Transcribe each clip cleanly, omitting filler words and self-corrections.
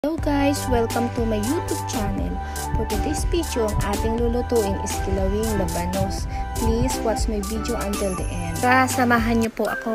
Hello guys! Welcome to my YouTube channel. For today's video, ang ating lulutuin is kilawing labanos. Please watch my video until the end. Tara, samahan niyo po ako.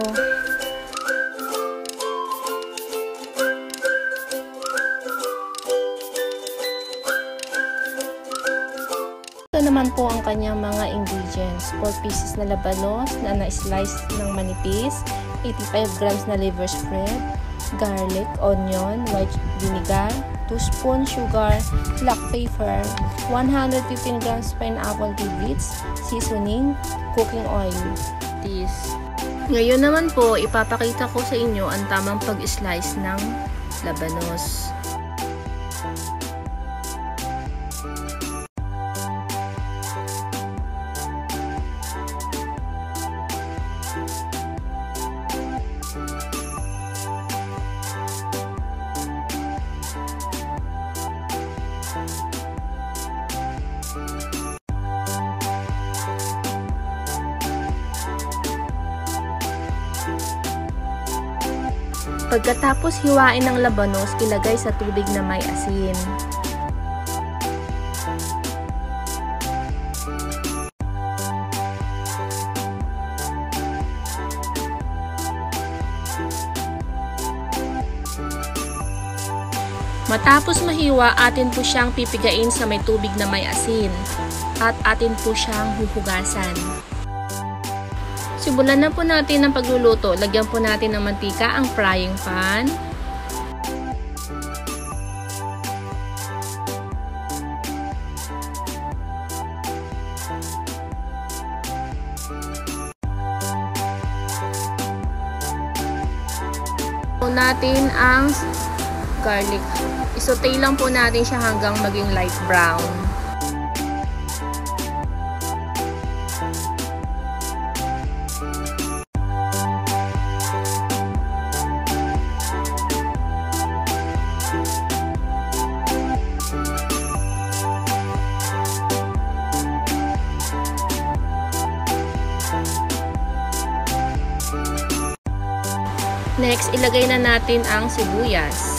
Ito naman po ang kanyang mga ingredients. 4 pieces na labanos na na-slice ng manipis, 85 grams na liver spread, garlic, onion, white vinegar, 2 spoons sugar, black pepper, 115 grams pineapple tidbits, seasoning, cooking oil. Ngayon naman po, ipapakita ko sa inyo ang tamang pag-slice ng labanos. Pagkatapos hiwain ng labanos, ilagay sa tubig na may asin. Matapos mahiwa, atin po siyang pipigain sa may tubig na may asin at atin po siyang huhugasan. Simulan na po natin ang pagluluto. Lagyan po natin ng mantika ang frying pan. Po natin ang garlic. Isaute lang po natin siya hanggang maging light brown. Next, ilagay na natin ang sibuyas.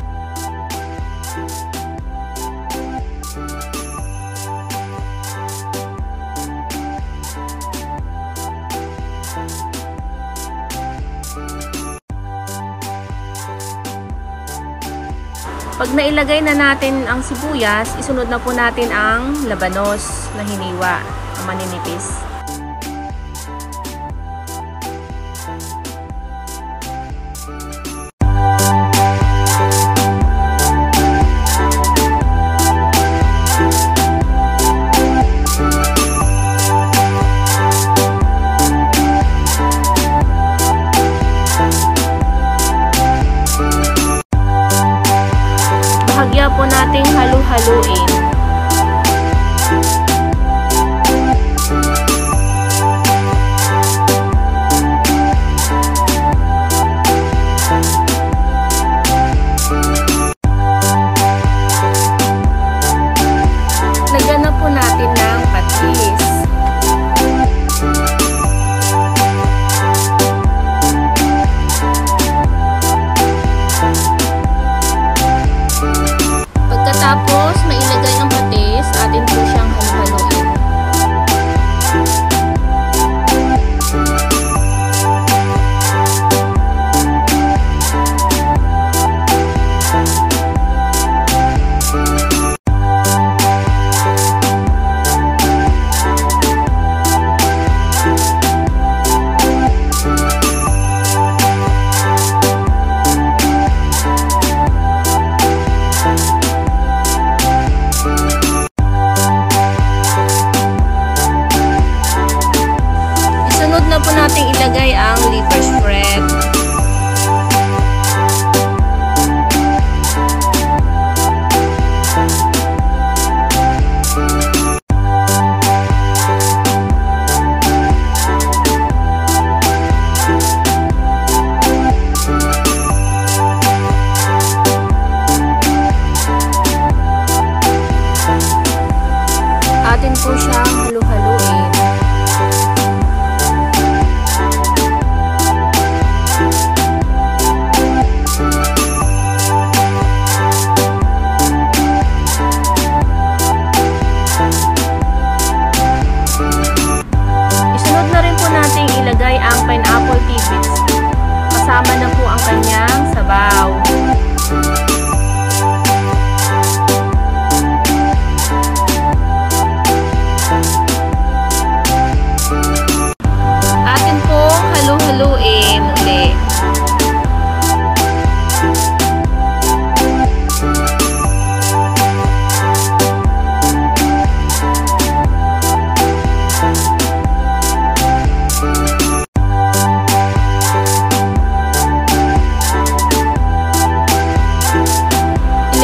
Pag nailagay na natin ang sibuyas, isunod na po natin ang labanos na hiniwa, ang maninipis. Bahagya po nating halu-haluin. Lagyan na po natin ng patis. Tapos, mailagay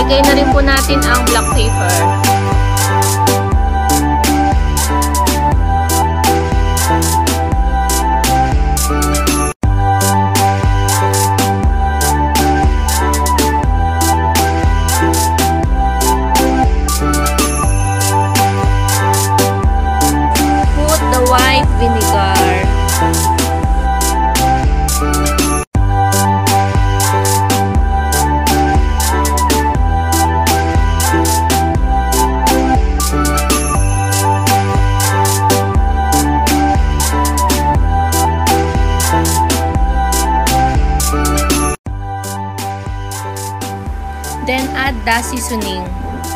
Ilagay na rin po natin ang black pepper. Put the white vinegar. Then add the seasoning.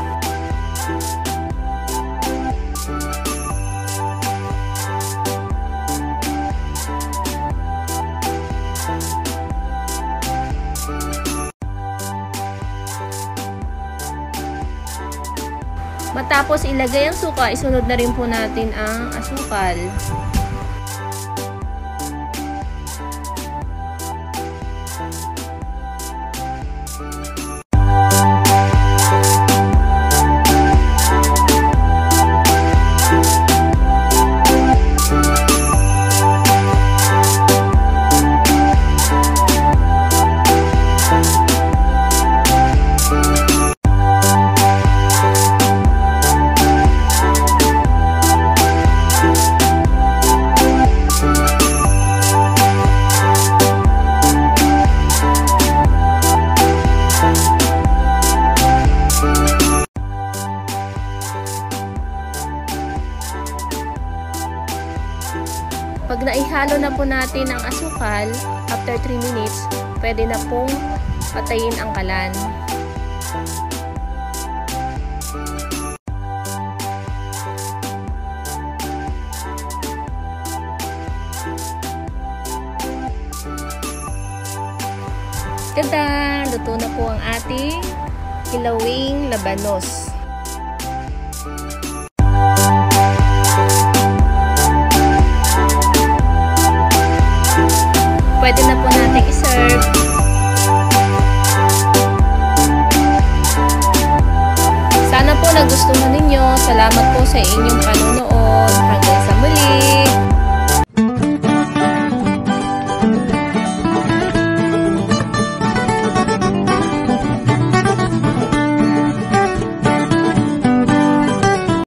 Matapos ilagay ang suka, isunod na rin po natin ang asukal. Pag naihalo na po natin ang asukal, after 3 minutes, pwede na pong patayin ang kalan. Tada! Luto na po ang ating kilawing labanos. Pwede na po natin i-serve. Sana po nagustuhan ninyo. Salamat po sa inyong panonood. Hanggang sa muli!